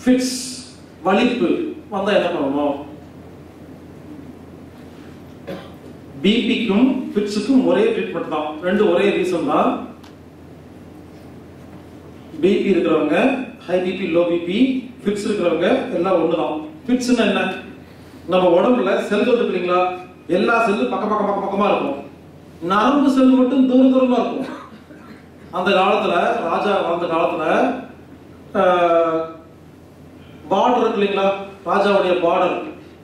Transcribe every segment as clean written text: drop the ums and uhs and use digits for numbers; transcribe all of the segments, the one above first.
Fits வலிப்பு வந்தா என்ன பண்ணணும்? பிபிக்கும் ஃபிட்ஸுக்கும் ஒரே ட்ரீட்மெண்ட் தான், ரெண்டு ஒரே ரீசன் தான். பிபி இருக்கிறவங்க high BP low BP, fits இருக்கிறவங்க எல்லாம் ஒண்ணுதான். ஃபிட்ஸ்னா என்ன? நம்ம உடம்புல செல்கள் இருக்கு இல்லைங்களா, எல்லா செல்லும் பக்கமா இருக்கும், நரம்பு செல் மட்டும் தூரமா இருக்கும். அந்த காலத்துல ராஜா வாழ்ந்த காலத்துல பார்டர் இருக்கு இல்லைங்களா, ராஜாவுடைய பார்டர்,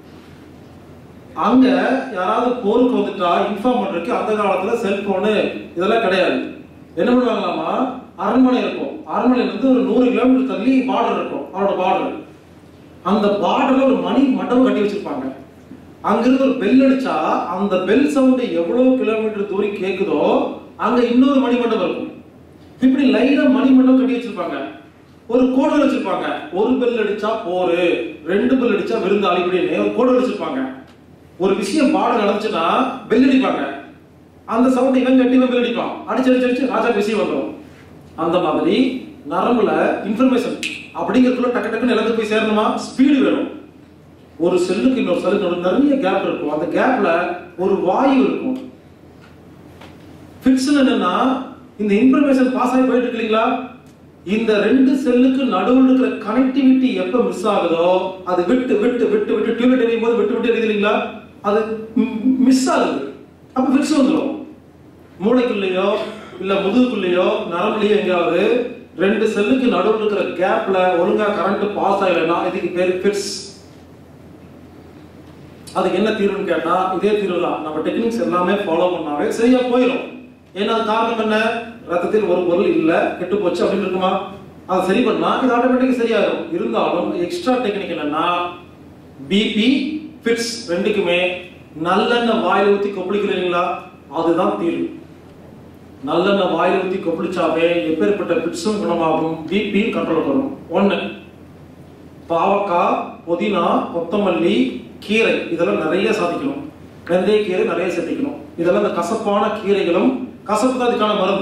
அங்க யாராவது போருக்கு வந்துட்டா இன்ஃபார்ம் பண்றதுக்கு அந்த காலத்துல செல்போனு இதெல்லாம் கிடையாது. என்ன பண்ணுவாங்களாமா, அரண்மனை இருக்கும், அரண்மனையில இருந்து ஒரு 100 கிலோமீட்டர் தள்ளி பார்டர் இருக்கும், அவரோட பார்டர். அந்த பார்டர்ல ஒரு மணி மண்டபம் கட்டி வச்சிருப்பாங்க. அங்கிருந்து ஒரு பெல் அடிச்சா அந்த பெல் சவுண்ட் எவ்வளவு கிலோமீட்டர் தூரம் கேக்குதோ அங்க இன்னொரு மணி மண்டபம் இருக்கும். இப்படி லைனா மணி மண்டபம் கட்டி வச்சிருப்பாங்க. ஒரு கோடு வச்சிருப்பாங்க, ஒரு பெல் அடிச்சா போரு, 2 பெல் அடிச்சா விருந்தாளி, இப்படின்னு ஒரு கோடு வச்சிருப்பாங்க. ஒரு விஷயம் பார்டர் நடந்துச்சுன்னா பெல் அடிப்பாங்க, அந்த சவுண்ட் இவன் கட்டி பெல் அடிப்பான், அடிச்சு ராஜா விஷயம் வந்துடும். அந்த மாதிரி நரம்புல இன்ஃபர்மேஷன் அப்படிங்கிறதுக்குள்ள டக்கு டக்குன்னு எல்லாத்துக்கும் போய் சேரணுமா, ஸ்பீடு வேணும். ஒரு செல்லுக்கு இன்னொரு செல்லுக்கு நிறைய கேப் இருக்கும், அந்த கேப்ல ஒரு வாயு இருக்கும். ஃபிட்ஸ் என்னன்னா இந்த இன்ஃபர்மேஷன் பாஸ் ஆகி போயிட்டு இருக்கு இல்லைங்களா, இந்த 2 செல்லுக்கு நடுவில் இருக்கிற கனெக்டிவிட்டி எப்ப மிஸ் ஆகுதோ அது விட்டு டியூப்லைட் எரியும் போது விட்டு எரியுது இல்லைங்களா, அது மிஸ் ஆகுது. அப்ப ஃபிட்ஸ் வந்துடும். மூளைக்குள்ளேயோ இல்ல முதுகுக்குள்ளேயோ நரம்புலயோ எங்கேயாவது 2 செல்லுக்கு நடுவில் இருக்கிற கேப்ல ஒழுங்கா கரண்ட் பாஸ் ஆகலைன்னா இதுக்கு பேரு ஃபிட்ஸ். அதுக்கு என்ன தீர்வுன்னு கேட்டா இதே தீர்வு தான். நம்ம டெக்னிக்ஸ் எல்லாமே ஃபாலோ பண்ணாவே சரியா போயிடும். ஏன்னா காரணம் என்ன, ரத்தத்தில் ஒரு பொருள் இல்ல கெட்டு போச்சு அப்படின்னு இருக்குமா, அதை சரி பண்ணா இது ஆட்டோமேட்டிக்கா சரியாகும். இருந்தாலும் எக்ஸ்ட்ரா டெக்னிக் என்னன்னா, பிபி ஃபிட்ஸ் ரெண்டுக்குமே நல்லெண்ணெய் வாயில ஊத்தி கொப்பளிக்கிறீங்களா, அதுதான் தீர்வு. நல்லெண்ணெய் வாயில ஊத்தி கொப்பளிச்சாவே எப்பேற்பட்ட ஃபிட்ஸும் குணமாகும், பிபியும் கண்ட்ரோல் வரும். 1 பாவக்காய், புதினா, கொத்தமல்லி, கீரை இதெல்லாம் நிறைய சாதிக்கணும். வெந்தய கீரை நிறைய சேர்த்திக்கணும். இதெல்லாம் இந்த கசப்பான கீரைகளும், கசப்பு தான் இதுக்கான மருந்து.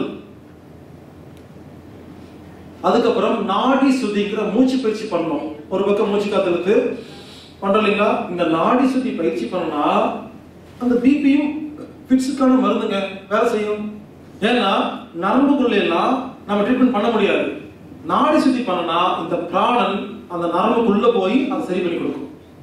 அதுக்கப்புறம் நாடி சுத்திக்கிற மூச்சு பயிற்சி பண்ணணும். ஒரு பக்கம் மூச்சு காத்துழுத்து பண்றோம் இல்லைங்களா, இந்த நாடி சுத்தி பயிற்சி பண்ணா அந்த பிபியும் ஃபிட்ஸுக்கான மருந்துங்க வேலை செய்யும். ஏன்னா நரம்புக்குள்ள எல்லாம் நம்ம ட்ரீட்மெண்ட் பண்ண முடியாது. நாடி சுத்தி பண்ணனா இந்த பிராணன் அந்த நரம்புக்குள்ள போய் அதை சரி பண்ணி கொடுக்கும்.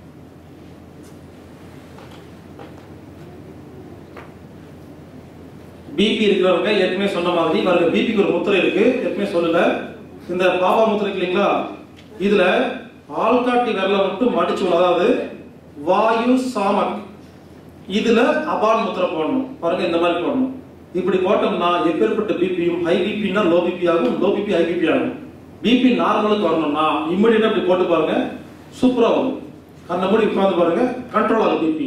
பிபி இருக்கிறவங்க ஏற்கனவே சொன்ன மாதிரி பாருங்க, பிபிக்கு ஒரு முத்திரை இருக்கு, ஏற்கனவே சொல்லல. இந்த பாபா முத்திரை இல்லைங்களா, இதுல ஆள்காட்டி விரல மட்டும் மடிச்சு, அதாவது வாயு சாமக், இதுல அபான் முத்திரை போடணும். பாருங்க இந்த மாதிரி போடணும். இப்படி போட்டோம்னா எப்பேற்பட்ட பிபியும், ஹை பிபினா லோ பிபி ஆகும், லோ பிபி ஹை பிபி ஆகும். பிபி நார்மலுக்கு வரணும்னா இம்மிடியேட்டா இப்படி போட்டு பாருங்க, சூப்பரா வரும். அந்த மாதிரி உட்கார்ந்து பாருங்க, கண்ட்ரோல் ஆகும் பிபி.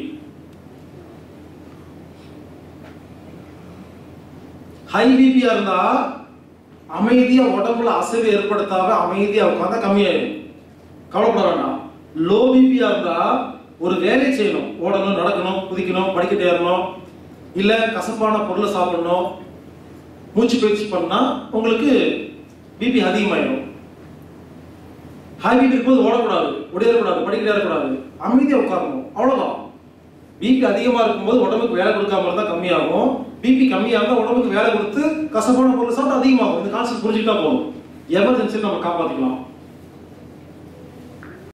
ஹை பிபியா இருந்தா அமைதியா உடம்புல அசைவு ஏற்படுத்தாம அமைதியா உட்கார்ந்தா கம்மியாயிடும், கவலைப்பட வேண்டாம். லோ பிபியா இருந்தா ஒரு வேலை செய்யணும், ஓடணும், நடக்கணும், குதிக்கணும், படிக்கட்டு ஏறணும், இல்ல கசப்பான பொருளை சாப்பிடணும், மூச்சு பயிற்சி பண்ணா உங்களுக்கு பிபி அதிகமாயிடும். ஹை பிபி இருக்கும்போது ஓடக்கூடாது, ஒடியக்கூடாது, படிக்கட்டு ஏறக்கூடாது, அமைதியா உட்காரணும், அவ்வளவுதான். பிபி அதிகமா இருக்கும்போது உடம்புக்கு வேலை கொடுக்காம இருந்தா கம்மியாகும். பிபி கம்மியா இருந்தா உடம்புக்கு வேலை கொடுத்து கசப்பான பொருள் சாப்பிட்டு அதிகமாகும். இந்த கான்செப்ட் புரிஞ்சுக்கிட்டா போதும், எமர்ஜென்சி நம்ம காப்பாத்திக்கலாம்.